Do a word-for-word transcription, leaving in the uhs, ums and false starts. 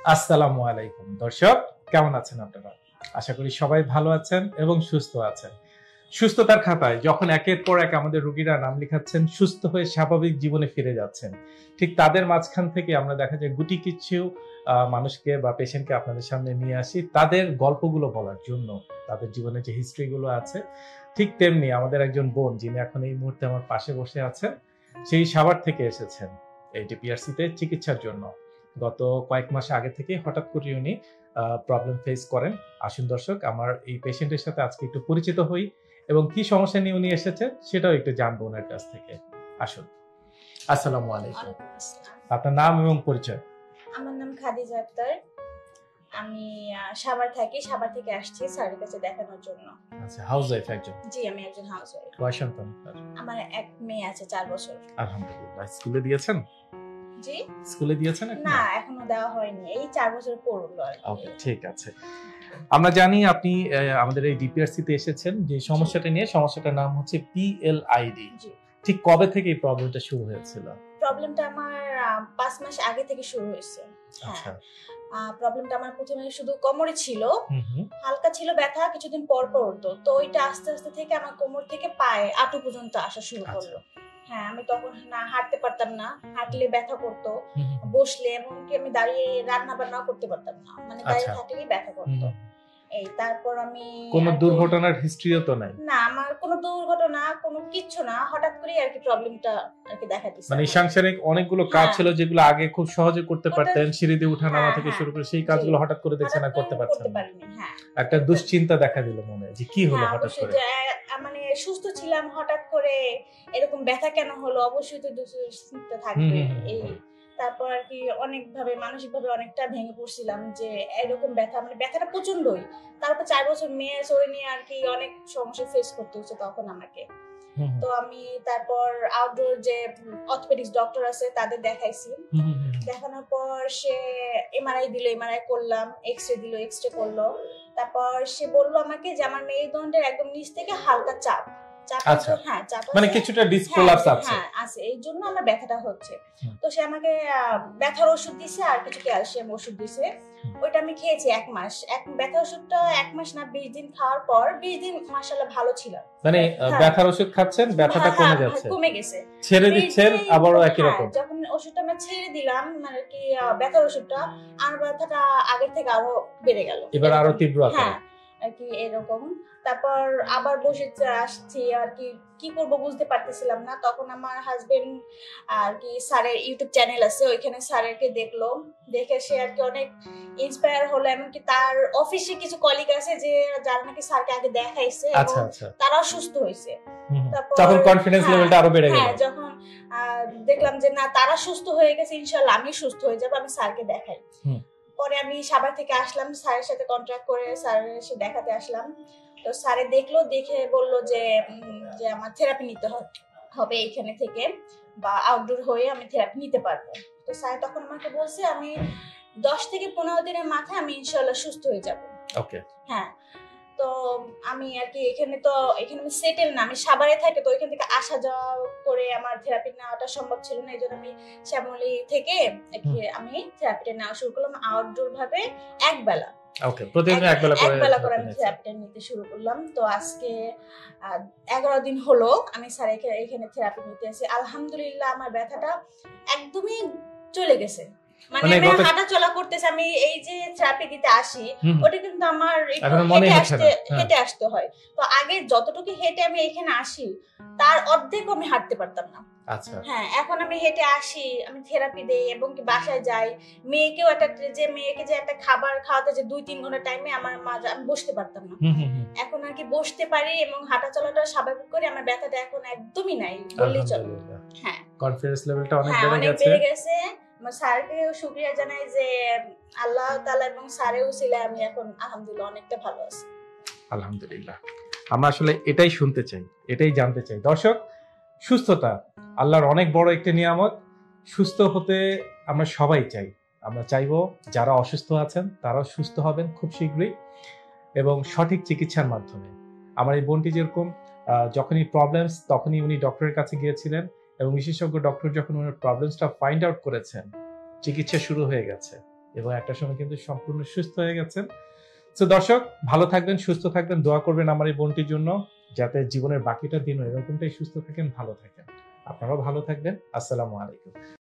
আসসালামু আলাইকুম দর্শক, কেমন আছেন আপনারা? আশা করি সবাই ভালো আছেন এবং সুস্থ আছেন। সুস্থতার খাতায় যখন একের পর এক আমাদের রোগীরা নাম লিখাচ্ছেন, সুস্থ হয়ে স্বাভাবিক জীবনে ফিরে যাচ্ছেন, ঠিক তাদের মাঝখান থেকে আমরা দেখা যায় গুটি কিছু মানুষকে বা পেশেন্টকে আপনাদের সামনে নিয়ে আসি তাদের গল্পগুলো বলার জন্য, তাদের জীবনে যে হিস্ট্রিগুলো আছে। ঠিক তেমনি আমাদের একজন বোন, যিনি এখন এই মুহূর্তে আমার পাশে বসে আছেন, সেই সাভার থেকে এসেছেন এই ডিপিআরসিতে চিকিৎসার জন্য। গত কয়েক মাস আগে থেকে হঠাৎ করে উনি প্রবলেম ফেস করেন। আসুন দর্শক, আমার এই পেশেন্টের সাথে আজকে একটু পরিচিত হই এবং কি সমস্যা নিয়ে উনি এসেছেন সেটাও একটু জানবো ওনার কাছ থেকে। আসুন। আসসালামু আলাইকুম। আপনার নাম এবং পরিচয়? আমার নাম খাদিজা আক্তার। আমি সাভার থাকি, সাভার থেকে আসছি স্যারের কাছে দেখানোর জন্য। আচ্ছা, হাউসওয়াইফ একজন? জি, আমি একজন হাউসওয়াইফ। কয় সন্তান আপনার? আমার এক মেয়ে আছে, চার বছর। আলহামদুলিল্লাহ। স্কুলে দিয়েছেন? জি, স্কুলে দিয়েছেন? না, এখনো দেওয়া হয়নি, এই চার বছর পড়লো। ওকে, ঠিক আছে। আমরা জানি আপনি আমাদের এই ডিপিআরসি তে এসেছেন যে সমস্যাটা নিয়ে। সমস্যাটার নাম হচ্ছে পিএলআইডি। ঠিক কবে থেকে এই প্রবলেমটা শুরু হয়েছিল? প্রবলেমটা আমার পাঁচ মাস আগে থেকে শুরু হয়েছে। আচ্ছা। প্রবলেমটা আমার প্রথমে শুধু কোমরে ছিল, হালকা ছিল ব্যথা, কিছুদিন পর পর হতো। তো ওইটা আস্তে আস্তে থেকে আমার কোমর থেকে পায়ে আঁটু পর্যন্ত আসা শুরু করলো। হ্যাঁ, আমি তখন না হাঁটতে পারতাম না, হাঁটলে ব্যথা করতো, বসলে এমনকি আমি দাঁড়িয়ে রান্না বান্না করতে পারতাম না, মানে দাঁড়িয়ে থাকলেই ব্যথা করতো। এই তারপর আমি কোনো দুর্ঘটনার হিস্ট্রিও তো নাই? না, আমার কোনো দুর্ঘটনা কোনো কিছু না, হঠাৎ করে আর কি প্রবলেমটা আর কি দেখা দিছে। মানে সাংসারিক অনেকগুলো কাজ ছিল যেগুলো আগে খুব সহজে করতে পারতেন, সিঁড়ি দিয়ে ওঠা নামা থেকে শুরু করে, সেই কাজগুলো হঠাৎ করে দেখছেন না, করতে পারছেন না। হ্যাঁ, একটা দুশ্চিন্তা দেখা দিল মনে, যে কি হলো হঠাৎ করে। মানে সুস্থ ছিলাম, হঠাৎ করে এরকম ব্যথা কেন হলো, অবশ্যই তো দুশ্চিন্তা থাকবে। এই তারপর আর কি অনেক ভাবে মানসিক ভাবে অনেকটা ভেঙে পড়ছিলাম যে এরকম ব্যথা, মানে ব্যথাটা প্রচন্ডই। তারপর চার বছর মেয়ে সরে নিয়ে আর কি অনেক সমস্যা ফেস করতে হচ্ছে তখন আমাকে। তো আমি তারপর আউটডোর যে অর্থোপেডিক্স ডক্টর আছে তাদের দেখাইছি। দেখানোর পর সে এমআরআই দিল, এমআরআই করলাম, এক্সরে দিল, এক্সরে করলো। তারপর সে বললো আমাকে যে আমার মেরুদণ্ডের একদম নিচ থেকে হালকা চাপ আচ্ছা, হ্যাঁ, মানে কিছুটা ডিসপ্রলাপস আছে। হ্যাঁ, আছে, এই জন্য আমার ব্যথাটা হচ্ছে। তো সে আমাকে ব্যথার ওষুধ দিছে আর কিছু ক্যালসিয়াম ওষুধ দিছে। ওইটা আমি খেয়েছি এক মাস। এক ব্যথার ওষুধটা এক মাস না বিশ দিন খাওয়ার পর বিশ দিন মাশাআল্লাহ ভালো ছিল। মানে ব্যথার ওষুধ খাচ্ছেন, ব্যথাটা কমে যাচ্ছে, কমে গেছে, ছেড়ে দিচ্ছেন আবারও একই রকম। যখন ওষুধটা আমি ছেড়ে দিলাম, মানে কি ব্যথার ওষুধটা, আর ব্যথাটা আগের থেকে আরো বেড়ে গেল, এবার আরো তীব্র আকারে। হ্যাঁ আর কি এরকম। তারপর আবার বসে আসছি আর কি কি করব বুঝতে পারতেছিলাম না। তখন আমার হাজবেন্ড আর কি স্যারের ইউটিউব চ্যানেল আছে, ওইখানে স্যারকে দেখলো, দেখে সে আর কি অনেক ইন্সপায়ার হলো। এমনকি তার অফিসে কিছু কলিগ আছে যে যারা নাকি স্যারকে আগে দেখাইছে এবং তারাও সুস্থ হয়েছে। তখন কনফিডেন্স লেভেলটা আরো বেড়ে গেল। হ্যাঁ, যখন দেখলাম যে না তারা সুস্থ হয়ে গেছে, ইনশাআল্লাহ আমি সুস্থ হয়ে যাব, আমি স্যারকে দেখাই। পরে আমি সাভার থেকে আসলাম, স্যারের সাথে কন্ট্রাক্ট করে স্যারের সাথে দেখাতে আসলাম। তো স্যারে দেখলো, দেখে বললো যে যে আমার থেরাপি নিতে হবে এখানে থেকে, বা আউটডোর হয়ে আমি থেরাপি নিতে পারবো। তো স্যার তখন আমাকে বলছে আমি দশ থেকে পনেরো দিনের মাথায় আমি ইনশাআল্লাহ সুস্থ হয়ে যাব। ওকে, হ্যাঁ। তো আমি আর কি এখানে তো এখানে আমি সেটেল না, আমি সাভারে থাকি, তো এখান থেকে আসা যাওয়া করে আমার থেরাপি নেওয়াটা সম্ভব ছিল না। এই জন্য আমি শ্যামলী থেকে আমি থেরাপিটা নেওয়া শুরু করলাম আউটডোর ভাবে, এক বেলা। ওকে, প্রতিদিন এক বেলা করে এক বেলা করে আমি থেরাপিটা নিতে শুরু করলাম। তো আজকে এগারো দিন হলো আমি স্যার এখানে থেরাপি নিতে এসেছি। আলহামদুলিল্লাহ আমার ব্যথাটা একদমই চলে গেছে। মানে আমি হাঁটা চলা করতেছি, আমি এই যে থেরাপি দিতে আসি ওটা কিন্তু আমার হেঁটে আসতে হেঁটে আসতে হয়। তো আগে যতটুকু হেঁটে আমি এখানে আসি তার অর্ধেক আমি হাঁটতে পারতাম না। আচ্ছা, হ্যাঁ, এখন আমি হেঁটে আসি, আমি থেরাপি দেই এবং কি বাসায় যাই। মেয়েকেও একটা যে মেয়েকে যে একটা খাবার খাওয়াতে যে দুই তিন ঘন্টা টাইমে আমার মা, আমি বসতে পারতাম না, এখন আর কি বসতে পারি এবং হাঁটা চলাটা স্বাভাবিক করে। আমার ব্যথাটা এখন একদমই নাই বললেই চলে। হ্যাঁ, কনফিডেন্স লেভেলটা অনেক বেড়ে গেছে। স্যারকেও শুকরিয়া জানাই যে আল্লাহ তাআলা এবং স্যারেও ছিলেন, আমি এখন আলহামদুলিল্লাহ অনেকটা ভালো আছি। আলহামদুলিল্লাহ। আমরা আসলে এটাই শুনতে চাই, এটাই জানতে চাই। দর্শক, সুস্থতা আল্লাহর অনেক বড় একটা নিয়ামত। সুস্থ হতে আমরা সবাই চাই। আমরা চাইবো যারা অসুস্থ আছেন তারাও সুস্থ হবেন খুব শীঘ্রই এবং সঠিক চিকিৎসার মাধ্যমে। আমার এই বোনটি যেরকম যখনই প্রবলেমস তখনই উনি ডক্টরের কাছে গিয়েছিলেন এবং বিশেষজ্ঞ ডক্টর যখন ওনার প্রবলেমসটা ফাইন্ড আউট করেছেন, চিকিৎসা শুরু হয়ে গেছে এবং একটা সময় কিন্তু সম্পূর্ণ সুস্থ হয়ে গেছেন। তো দর্শক, ভালো থাকবেন, সুস্থ থাকবেন, দোয়া করবেন আমার এই বোনটির জন্য, যাতে জীবনের বাকিটা দিনও এরকমটাই সুস্থ থাকেন, ভালো থাকেন। আপনারাও ভালো থাকবেন। আসসালামু আলাইকুম।